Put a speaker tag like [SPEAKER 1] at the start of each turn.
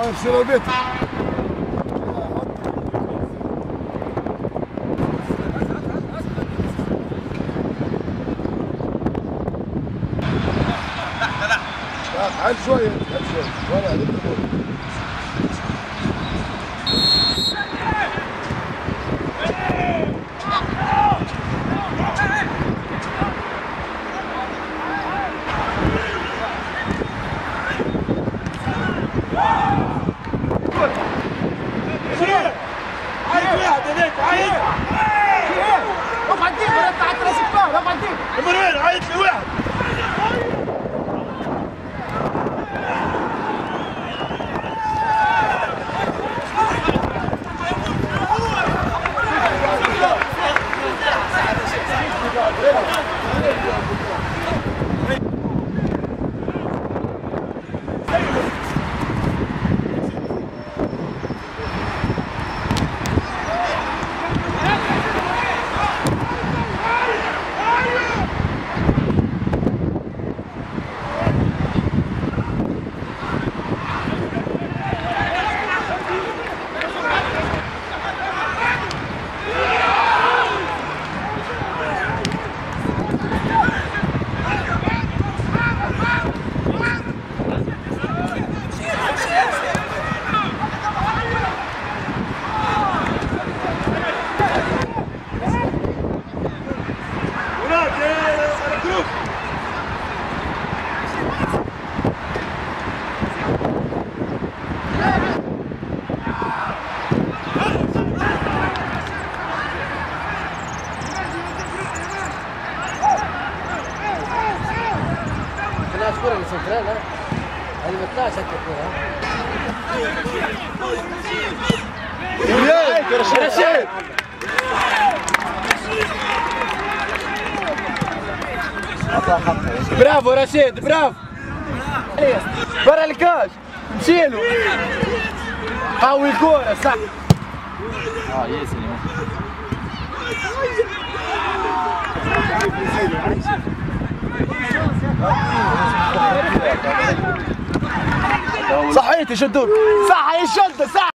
[SPEAKER 1] ارسل البيت. تعال شوية تعال شوية ولا عليك
[SPEAKER 2] الكرة اللي سنترال هذه ما طلعش هكا الكرة.
[SPEAKER 1] رشيد برافو رشيد برافو برا الكاش مشيلو قوي الكرة صح.
[SPEAKER 3] ياسر
[SPEAKER 1] صحيتي شدوك صح يشد صح.